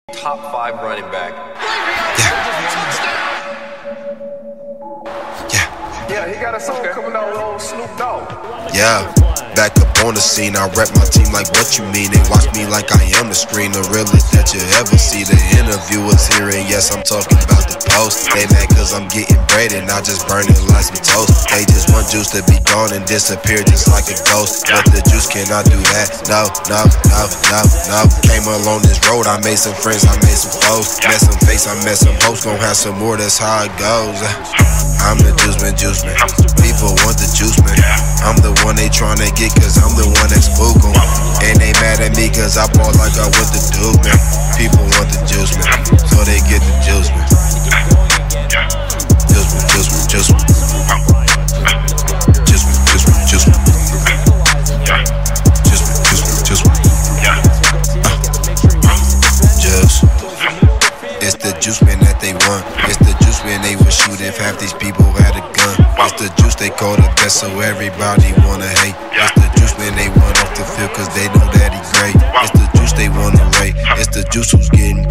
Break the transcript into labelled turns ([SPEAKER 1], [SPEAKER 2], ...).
[SPEAKER 1] Top 5 running back.
[SPEAKER 2] Yeah, he got a song coming out with old Snoop Dogg.
[SPEAKER 3] Yeah, back up on the scene, I rep my team like what you mean. They watch me like I am the screen, the realest that you ever see. The interviewers here, and yes, I'm talking about the post. They mad cause I'm getting bread and I just burn it like some toast. They just want juice to be gone and disappear just like a ghost. But the juice cannot do that, no. Came along this road, I made some friends, I made some foes. Met some face, I met some hopes, gon' have some more, that's how it goes. I'm the juice man. People want the juice man. I'm the one they tryna get cause I'm the one that spook 'em. And they mad at me cause I ball like I went to Duke man. People want the juice man, so they get the juice man. Juice man. It's the juice man that they want. It's the juice man they would shoot if half these people had a gun. It's the juice they call the best, so everybody wanna hate. It's the juice man they want off the field cause they know that he great. It's the juice they wanna rate. It's the juice who's getting